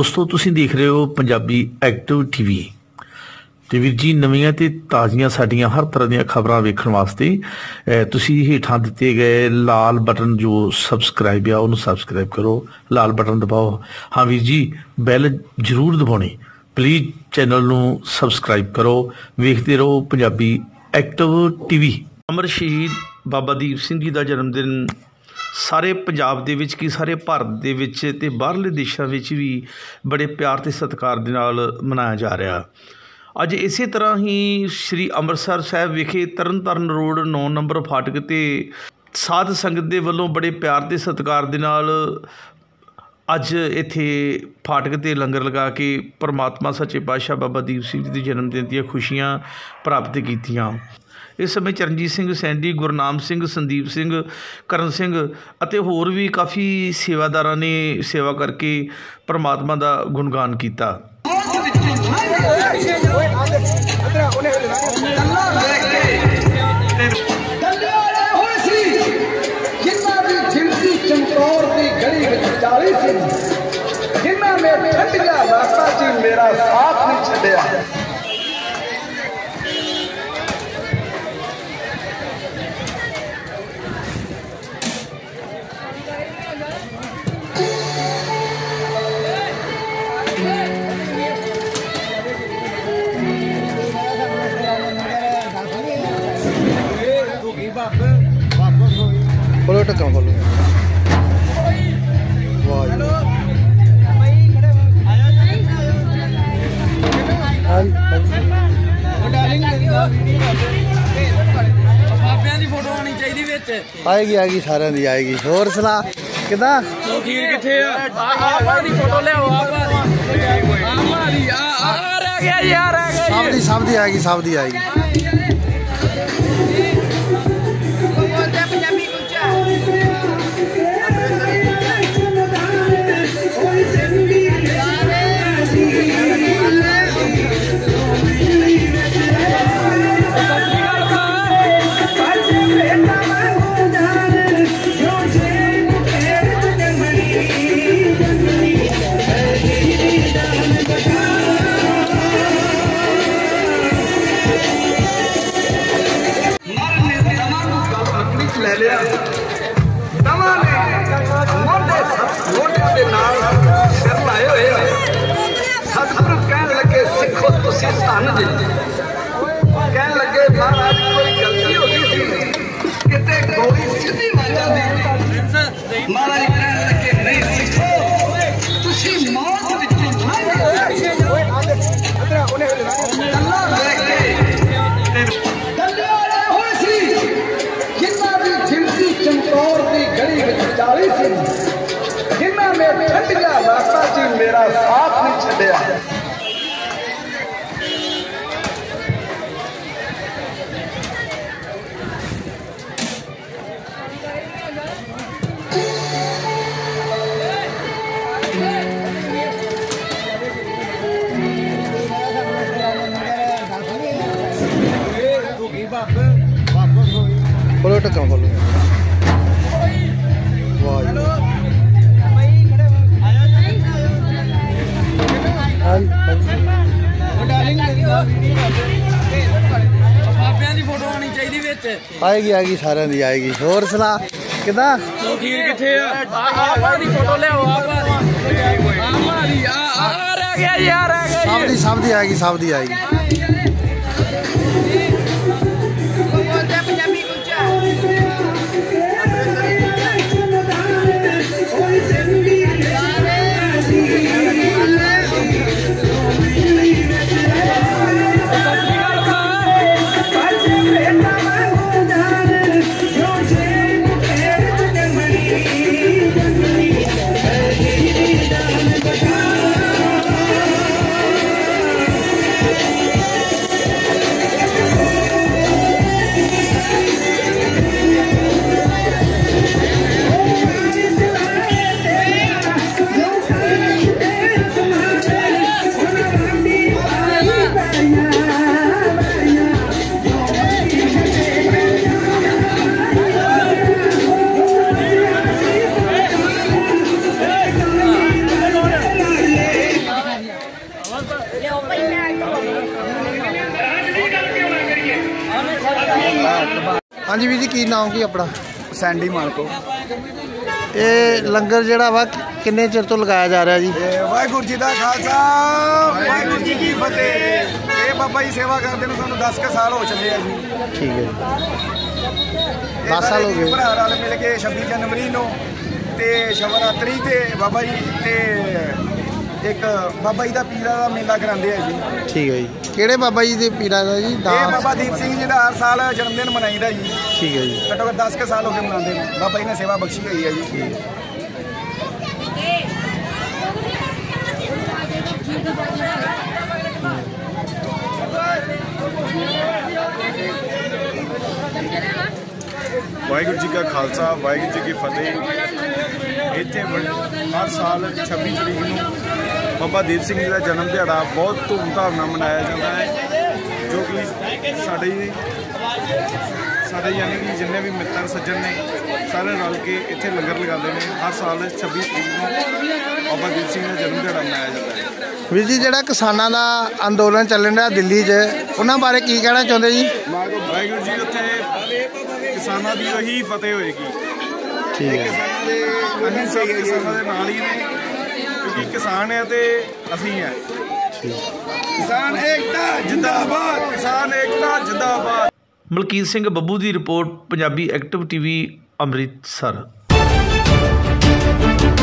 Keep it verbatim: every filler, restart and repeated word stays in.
दोस्तों तुसीं देख रहे हो पंजाबी एक्टिव टीवी ते वीर जी नवीं ते ताज़ियां साडियां हर तरह दी खबरां वेखण वास्ते तुसीं हेठां दिते गए लाल बटन जो सबसक्राइब आ उन्होंने सबसक्राइब करो, लाल बटन दबाओ। हाँ वीर जी बैल जरूर दबाउणी, प्लीज़ चैनल नूं सबसक्राइब करो, वेखदे रहो पंजाबी एक्टिव टीवी। अमर शहीद बाबा दीप सिंह जी का जन्मदिन सारे पंजाब दे विच की सारे भारत दे विच ते बाहरले देशों विच भी बड़े प्यार ते सत्कार दे नाल मनाया जा रहा। अज इस तरह ही श्री अमृतसर साहब विखे तरन तारण रोड नौ नंबर फाटक ते साध संगत दे वल्लों बड़े प्यार ते सत्कार दे नाल अज इत्थे फाटक ते लंगर लगा के परमात्मा सच्चे पातशाह बाबा दीप सिंह जी के जन्मदिन दी खुशियां प्राप्त कीतियां। इस समय चरणजीत सिंह सैंडी, गुरनाम सिंह, संदीप सिंह, करण सिंह अते होर भी काफ़ी सेवादारां ने सेवा करके परमात्मा का गुणगान किया। मेरा साथ नहीं छड्या। बोलो टक्का बोलो आएगी आएगी सारे दी आएगी। होर सुना किदा सब दी सब दी आएगी सब दी आएगी। ले लिया तमा ने मोटे मोटे दे नाल सिर लाए हुए सतगुरु कहन लगे सिखो तुसी धन जी कहन लगे महाराज कोई गलती हो गई थी किते गोली सीधी मार दी। महाराज कहन लगे नहीं सिखो तुसी मौत विच अल्लाह लेके चमकौर की गली में चाली सी जिन्ना में ठंडिया रास्ता जी मेरा साथ नहीं छड्या। बोलो टक्का बोलो आएगी आएगी सारे दी आएगी। होर सुना किदा सब दी सब दी आएगी सब दी आएगी। हाँ जी वीर जी, की नाम की अपना? सैंडी मानको। ये लंगर जिहड़ा वा किन्ने चिर तो लगाया जा रहा जी? वाहिगुरू जी का खालसा वाहिगुरू जी की फतेह। ये बाबा जी सेवा करते हैं सानू दस क साल हो चले हैं जी। ठीक है, दस साल हो गए। भरा रल मिल के छब्बी जनवरी नूं ते शिवरात्रि ते बाबा जी ते एक बाबा जी का पीरा का मेला कराते हैं जी। ठीक है जी, किहड़े बाबा जी के पीरा का जी? ये बाबा दीप सिंह जी का हर साल जन्मदिन मनाईदा जी। ठीक है जी, घट्टो घट्ट दस क साल हो गए मनाते हैं। बाबा जी ने सेवा बख्शी हुई है जी। ठीक है। वाहिगुरू जी का खालसा वाहिगुरू जी की फतेह। इत्थे हर साल छब्बी तरीक नूं बाबा दीप सिंह जी का जन्म दिहाड़ा बहुत धूमधाम नाल मनाया जाता है, जो कि साडे साडे यानी कि जिन्ने भी मित्र सज्जन ने सारे रल के इत्थे लंगर लगाते हैं। हर साल छब्बी तरीक नूं बाबा दीप सिंह का जन्म दिहाड़ा मनाया जाता है। ਵੀਰ ਜੀ, ਜਿਹੜਾ ਕਿਸਾਨਾਂ ਦਾ ਅੰਦੋਲਨ ਚੱਲਣ ਰਿਹਾ ਦਿੱਲੀ 'ਚ, ਉਹਨਾਂ ਬਾਰੇ ਕੀ ਕਹਿਣਾ ਚਾਹੁੰਦੇ ਜੀ? ਵਾਹਿਗੁਰੂ ਜੀ, ਉੱਥੇ ਕਿਸਾਨਾਂ ਦੀ ਉਹੀ ਫਤਿਹ ਹੋਏਗੀ। ਠੀਕ ਹੈ, ਅਸੀਂ ਸਭ ਕਿਸਾਨਾਂ ਦੇ ਨਾਲ ਹੀ ਨੇ, ਕਿਉਂਕਿ ਕਿਸਾਨ ਹੈ ਤੇ ਅਸੀਂ ਹੈ। ਕਿਸਾਨ ਏਕਤਾ ਜਿੰਦਾਬਾਦ, ਕਿਸਾਨ ਏਕਤਾ ਜਿੰਦਾਬਾਦ। ਮਲਕੀਤ ਸਿੰਘ ਬੱਬੂ ਦੀ report, Punjabi active TV, Amritsar.